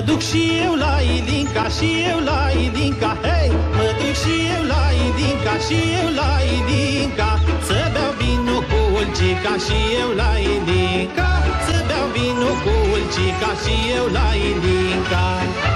duc și eu la Ilinca, și eu la Ilinca, hei! Mă duc și eu la Ilinca, și eu la Ilinca, să beau vinul cu Ulcica, și eu la Ilinca, să beau vinul cu Ulcica, și eu la Ilinca.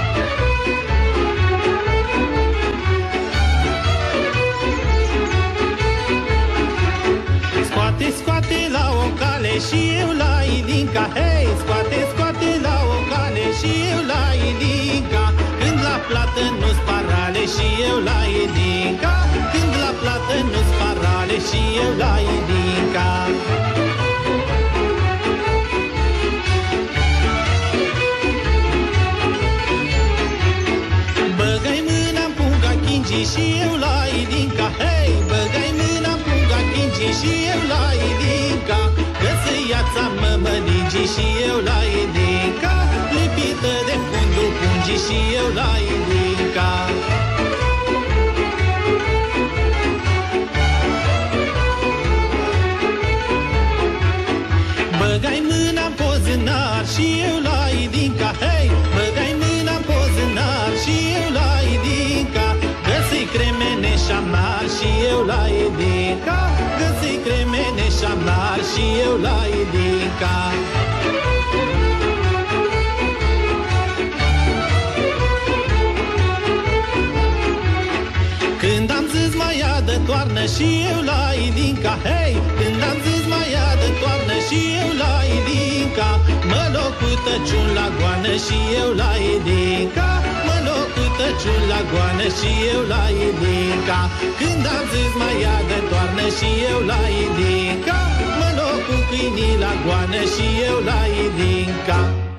Scoate, scoate la o cale și eu la Ilinca, hei! Scoate, scoate la o cale și eu la Ilinca, când la plată nu-s parale și eu la Ilinca, când la plată nu-s parale și eu la Ilinca. Băgai mâna-n punga Chingi și eu la Ilinca, hei! Băgai mâna-n punga Chingi și eu la Ilinca, că se iața mămăligii și eu la Ilinca, lipită de fundul pungii și eu la Ilinca. Băgai mâna-n pozânar și eu la Ilinca, hei! Băgai mâna-n pozânar și eu la Ilinca, că se-i cremene șamar și eu la Ilinca, că se-i cremene șamar și eu la Ilinca. Când am zis mai adă toarnă și eu la Ilinca, hei! Când am zis mai adă toarnă și eu la Ilinca, mă loc cu tăciun la goană și eu la Ilinca, mă loc cu tăciun la goană și eu la Ilinca. Când am zis mai adă toarnă și eu la Ilinca, mă loc cu câinii la goană și eu la Ilinca.